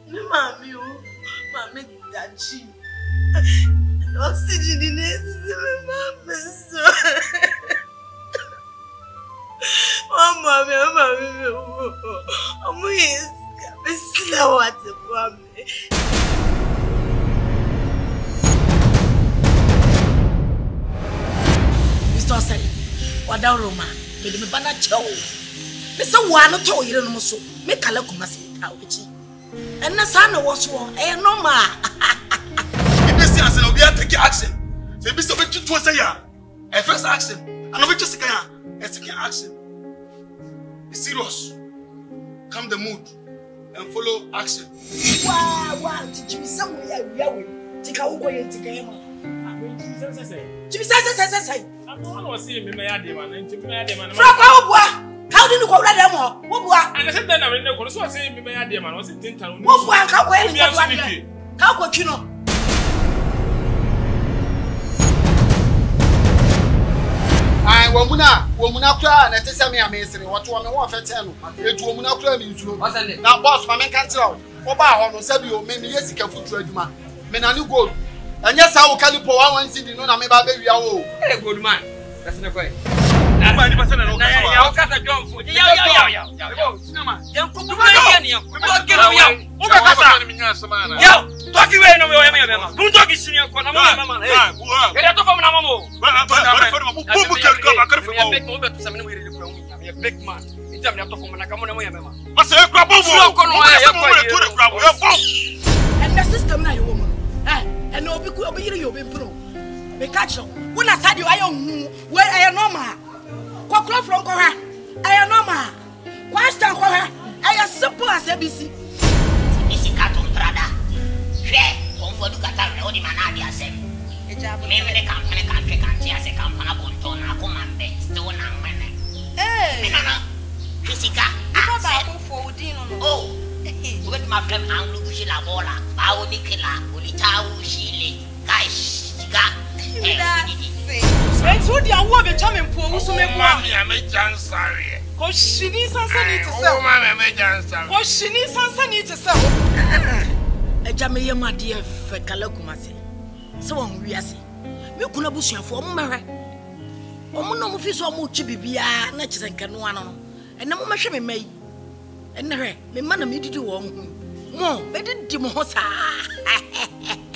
Mommy, mommy, Dachi. Oxygen in this, mommy. Oh, mommy, I'm slow at the mommy. Mr. Say, what down Roma? Made me banner chow. Mr. One told you no so. Make a look, Massy. And the son was one, and no ma. This is an obvious take action. The best of it to say, a first action, and a just a second action. It's serious. Come the mood and follow action. Wow, did you somewhere? Take out way into game. I'm not seeing me, my demand, and to my demand. How did you go read them all? What? And I said, then I will never say, me, my demand was in town. What? How could you know? I womuna kra na tese me amesere woto me wo fa tell etu womuna kra me nsuo na boss ma me kan tell wo ba ho no sabi o me yesika futu aduma me na ni gold anya sa wo kalipo 110 no na me ba be wia wo eh gold man that's na kwai ma ni pasana no kasa ya o kasa John fo ya cinema yan ko ba ni ya ko ke no ya o be kasa ni minya sama na ya toki we no we me ma bu toki sini ko na mama eh ya to ko na mama big man. It's a to come and come on. And the system now, woman. And no, because you'll be pro. We catch you. When I said you, I am where I am normal. Cockroach from Korea. I am normal. Question Korea. I am simple as ABC. Missing Caton Prada. Share. Don't for the Qatar, only Manadia said. Maybe the company can't see as a company on a command. Still not. Physical. Oh, with my friend Anglushila Bola, Baonikila, Ulitau, Shili, Guys, and so the award becoming poor, who make money. I made chance, sorry. Because she needs something to sell. Because she needs something to sell. A Jamia, my dear Fekalokumasi. So on, we are saying, you couldn't bush your form, Mary. Omo fi so mo chi bibia na chise nka no ano ena mo mahwe me mai ena hwe me ma na me didi wo ho mo be didi mo ho saa